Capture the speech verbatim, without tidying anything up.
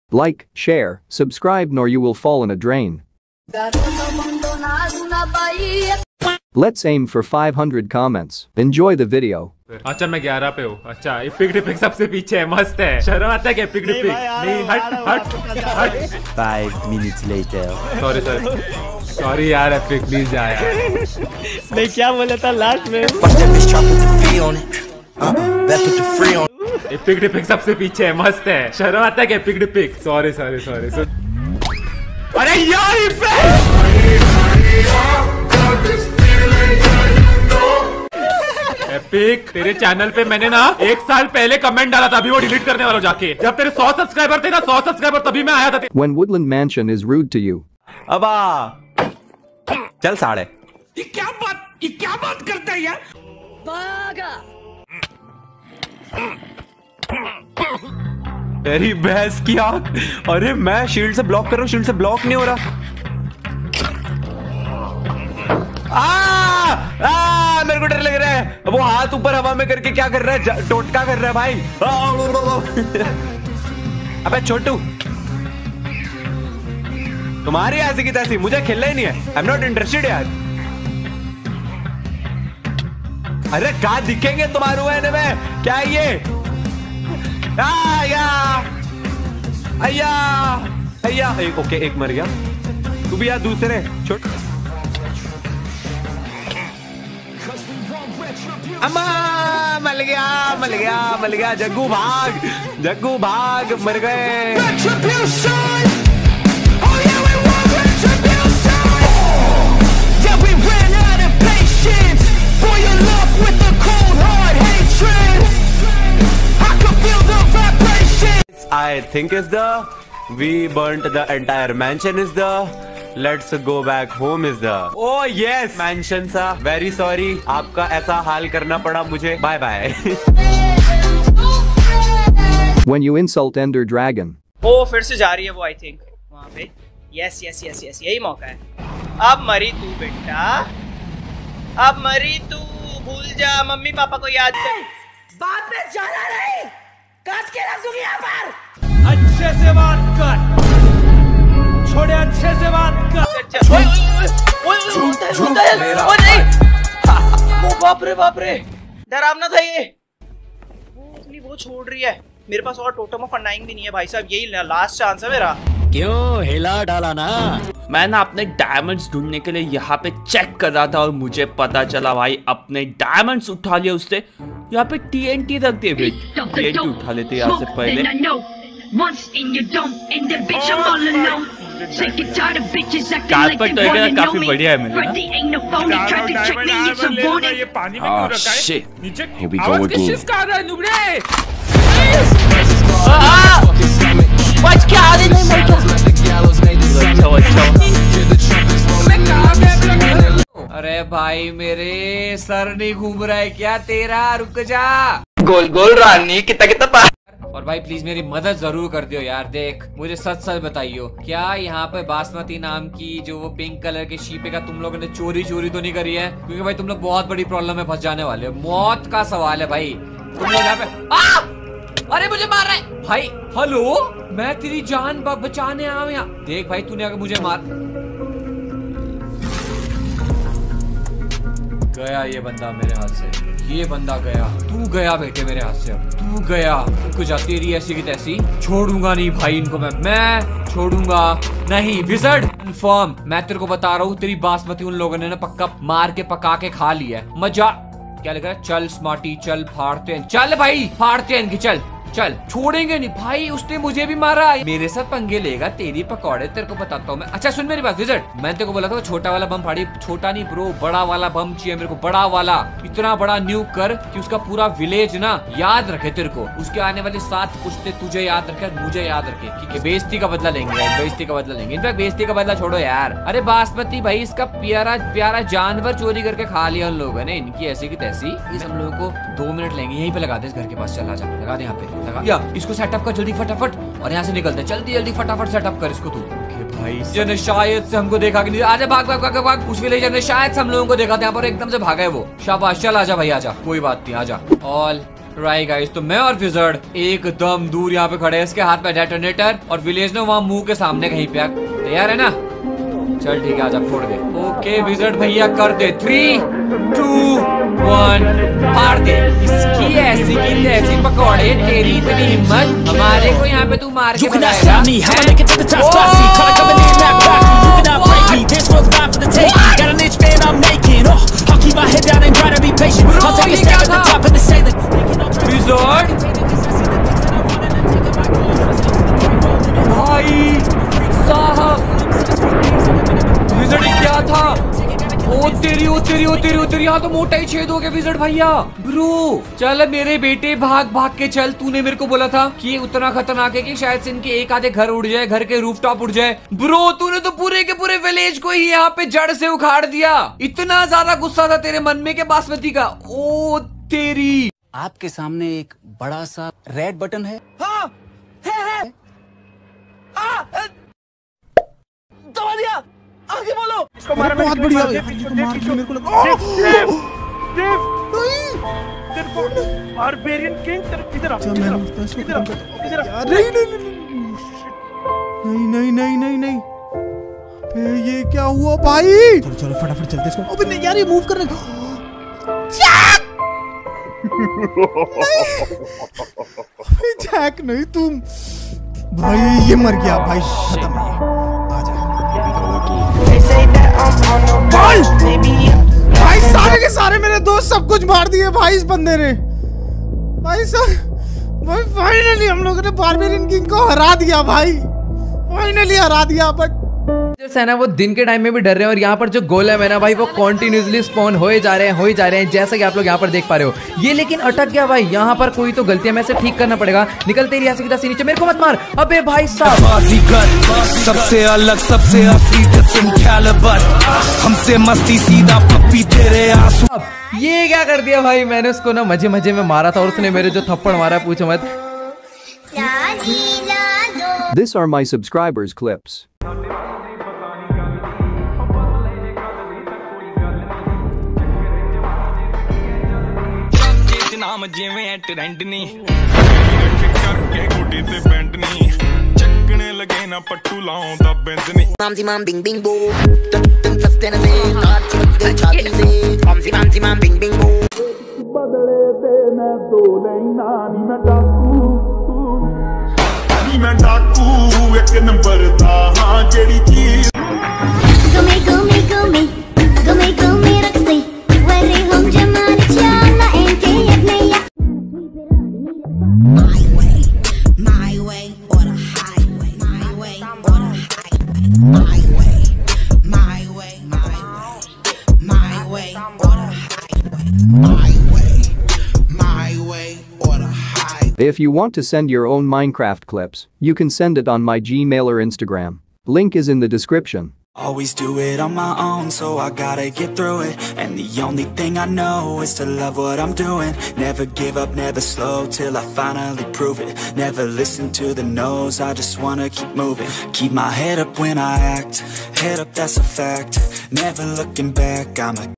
Like, share, subscribe nor you will fall in a drain. Let's aim for five hundred comments. Enjoy the video. अच्छा मैं ग्यारह पे हूँ। अच्छा ये पिक डिपिक सबसे पीछे है, मस्त है। शर्म आता है क्या पिक डिपिक? नहीं हट हट हट। Five minutes later. Sorry sorry sorry यार एपिक प्लीज जा यार। नहीं क्या बोला था लास्ट में? पिक डिपिक सबसे पीछे है, मस्त है। शर्म आता है क्या पिक डिपिक? Sorry sorry sorry. अरे यार एपिक तेरे चैनल पे मैंने ना एक साल पहले कमेंट डाला था, अभी वो डिलीट करने वाला हूं जाके। जब तेरे सौ सब्सक्राइबर थे ना, सौ सब्सक्राइबर तभी मैं आया था। When Woodland Mansion is rude to you. अबा चल साढ़े। ये क्या बात ये क्या बात करता है यार? तेरी भैंस की आंख। अरे मैं शील्ड से ब्लॉक कर रहा हूँ, शील्ड से ब्लॉक नहीं हो रहा। आ, आ, मेरे को डर लग रहा है। वो हाथ ऊपर हवा में करके क्या कर रहा है? टोटका कर रहा है भाई। अबे छोटू तुम्हारी ऐसी की तैसी, मुझे खेलना ही नहीं है। आई एम नॉट इंटरेस्टेड यार। अरे कहाँ दिखेंगे तुम्हारे हुए में? क्या है ये? आया आया आया एक ओके एक मर गया। तू भी यार दूसरे छोट। अम्मा मल गया मल गया मल गया। जग्गू भाग जग्गू भाग, मर गए। I think is the we burnt the entire mansion is the let's go back home is the oh yes mansion सा very sorry आपका ऐसा हाल करना पड़ा मुझे। Bye bye. When you insult Ender Dragon. ओ फिर से जा रही है वो, आई थिंक वहाँ पे। यस यस यस यस यही मौका है। अब मरी तू बेटा, अब मरी तू। भूल जा मम्मी पापा को याद कर। बात में जाना नहीं, काट के रख दूंगी यहाँ पर। अच्छे से बात कर, छोड़े अच्छे से बात कर। बाप रे बाप रे, डरावना था ये। वो छोड़ रही है। मेरे पास और टोटम ऑफ अनडाइंग भी नहीं है भाई साहब, यही लास्ट चांस है मेरा। क्यों हिला डाला ना? मैं ना अपने डायमंड्स ढूंढने के लिए यहाँ पे चेक कर रहा था और मुझे पता चला भाई अपने डायमंड्स उठा लिए उससे। यहाँ पे टीएनटी रख दिए। टीएनटी उठा लेते यहाँ से पहले। कारपेट तो एक काफी बढ़िया है मेरे ना। ये पानी में क्यों रखा है? नीचे आवाज किस का आ रहा है नुबड़े? अरे भाई मेरे सर नहीं घूम रहा है क्या तेरा? रुक जा। गोल गोल रानी कितना कितना पा। और भाई प्लीज मेरी मदद जरूर कर दियो यार। देख मुझे सच सच बताइयो, क्या यहाँ पे बासमती नाम की जो वो पिंक कलर के शीपे का तुम लोगों ने चोरी चोरी तो नहीं करी है? क्योंकि भाई तुम लोग बहुत बड़ी प्रॉब्लम में फंस जाने वाले हो। मौत का सवाल है भाई। तुम लोग यहाँ पे आ! अरे मुझे मार रहा है भाई। हेलो मैं तेरी जान बचाने आया हूँ यहाँ। देख भाई तूने अगर मुझे मार गया ये बंदा मेरे हाथ से। ये बंदा गया, तू गया बेटे मेरे हाथ से। अब तू गया, तू जा। तेरी ऐसी की तैसी छोड़ूंगा नहीं भाई इनको। मैं मैं छोड़ूंगा नहीं। विज़र्ड कंफर्म, मैं तेरे को बता रहा हूँ तेरी बासमती उन लोगों ने ना पक्का मार के पका के खा लिया है। मजा क्या लग रहा है? चल स्मार्टी चल, फाड़ते हैं। चल भाई फाड़ते हैं इनकी। चल चल छोड़ेंगे नहीं भाई। उसने मुझे भी मारा, मेरे साथ पंगे लेगा। तेरी पकौड़े तेरे को बताता हूँ मैं। अच्छा सुन मेरी बात विज़र्ड, मैंने तेरे को बोला था छोटा वाला बम फाड़ी। छोटा नहीं ब्रो, बड़ा वाला बम चाहिए मेरे को। बड़ा वाला, इतना बड़ा न्यूक कर कि उसका पूरा विलेज ना याद रखे तेरे को। उसके आने वाले सात पुश्ते तुझे याद रखे, मुझे याद रखे। ठीक है बेइज्जती का बदला लेंगे, बेइज्जती का बदला लेंगे। इनफैक्ट बेइज्जती का बदला छोड़ो यार। अरे बासमती भाई इसका प्यारा प्यारा जानवर चोरी करके खा लिया उन लोगों ने। इनकी ऐसी की तैसी। इस हम लोगों को दो मिनट लेंगे, यहीं पे लगा दे इस घर के पास। चला जा लगा दे यहाँ पे, लगा या इसको सेटअप कर जल्दी फटाफट और यहाँ से निकलते हैं। जल्दी जल्दी फटाफट सेटअप कर इसको तू। भाई ने शायद से हमको देखा कि नहीं। आजा भाग भाग भाग भाग। उस विलेजर ने शायद से हम लोगों को देखा था यहाँ पर, एकदम से भागा है वो। शाबाश चल आजा भाई आजा, कोई बात नहीं आजा। ऑल राइट गाइस, तो मैं और विजर्ड एकदम दूर यहाँ पे खड़े हैं, इसके हाथ में डेटोनेटर और विलेज ने वहाँ मुंह के सामने कहीं पे। तैयार है ना? चल ठीक है, आजा फोड़ दे। ओके विजर्ड भैया कर दे। थ्री टू वन फाड़ दे। इसकी ऐसी की तैसी पकौड़े, तेरी इतनी हिम्मत, हमारे को यहाँ पे तू मार के बताएगा? भाई साहब, विजर्ड क्या था? ओ तेरी ओ तेरी ओ तेरी ओ तेरी, यहाँ तो मोटा ही छेद हो गया विजर्ड भैया। ब्रो चल मेरे बेटे, भाग भाग के चल। तूने मेरे को बोला था कि ये उतना खतरनाक है कि शायद से इनके एक आधे घर उड़ जाए, घर के रूफटॉप उड़ जाए। ब्रो तूने तो पूरे के पूरे विलेज को ही यहाँ पे जड़ से उखाड़ दिया। इतना ज्यादा गुस्सा था तेरे मन में के बासमती का। ओ तेरी, आपके सामने एक बड़ा सा रेड बटन है। हाँ, है, है। आ, दबा दिया, आगे बोलो। इसको मारा, बहुत बढ़िया यार, इसको मार दिया मेरे को लगा। देव, देव, तेरे बारबेरियन किंग इधर आ, इधर आ, इधर आ, इधर आ। नहीं नहीं नहीं नहीं नहीं नहीं, अबे ये क्या हुआ भाई? चलो चलो फटाफट चलते इसको। अबे नहीं यार, ये मूव कर रहा है। जैक नहीं, तुम भाई, ये मर गया भाई, खत्म है ये। आजा भाई, भाई सारे के सारे मेरे दोस्त सब कुछ मार दिए भाई इस बंदे ने। भाई साहब, भाई फाइनली हम लोगों ने बारबेरियन किंग को हरा दिया भाई, फाइनली हरा दिया। बट है ना, वो दिन के टाइम में भी डर रहे हैं और यहाँ पर जो गोलेम है ना भाई, वो कॉन्टिन्यूसली स्पॉन होए जा रहे हैं होए जा रहे हैं, जैसा कि आप लोग यहाँ पर देख पा रहे हो। ये लेकिन अटक गया भाई, यहाँ पर कोई तो गलती है, मैं इसे ठीक करना पड़ेगा। निकलते ही ऐसे की तैसे नीचे, मेरे को मत मार। अबे भाई साहब, सबसे अलग सबसे असली हमसे मस्ती सीधा पप्पी तेरे आंसू। ये क्या कर दिया भाई, मैंने उसको ना मजे मजे में मारा था और उसने मेरे जो थप्पड़ मारा पूछो मत। These are my subscribers clips. ਨਾਮ ਜਿਵੇਂ ਟ੍ਰੈਂਡ ਨਹੀਂ ਕਰਕੇ ਗੁੱਡੀ ਤੇ ਬੈਂਡ ਨਹੀਂ ਚੱਕਣੇ ਲਗੇ ਨਾ ਪੱਟੂ ਲਾਉਂਦਾ ਬਿੰਦ ਨਹੀਂ ਮਾਮਜੀ ਮਾਮ ਬਿੰਗ ਬਿੰਗ ਬੋ ਤਨ ਸਸਤੇ ਨੇ ਨਾਚ ਦੇ ਛਾਤੀ ਦੇ ਮਾਮਜੀ ਮਾਮਜੀ ਮਾਮ ਬਿੰਗ ਬਿੰਗ ਬੋ ਬਦਲੇ ਤੇ ਮੈਂ ਦੋ ਲੈਣਾ ਨੀ ਮੈਂ ਡਾਕੂ ਨੀ ਮੈਂ ਡਾਕੂ ਇੱਕ ਨੰਬਰ ਦਾ ਹਾਂ ਜਿਹੜੀ ਚੀਜ਼ ਗੁਮੇ ਗੁਮੇ ਗੁਮੇ ਗੁਮੇ ਗੁਮੇ ਰੱਖਦੇ ਵਰੇ ਹਮ ਜਮਾਨ ਚਾਲਾ ਐਂਕੇ ਆਪਣੇ My way, my way, or the highway. My way, or the highway. My way, my way, my way, my way, or the highway. My way, my way, or the highway. If you want to send your own Minecraft clips, you can send it on my Gmail or Instagram. Link is in the description. Always do it on my own, so I gotta get through it. And the only thing I know is to love what I'm doing. Never give up, never slow, till I finally prove it. Never listen to the no's, I just wanna keep moving. Keep my head up when I act, head up, that's a fact. Never looking back, I'm a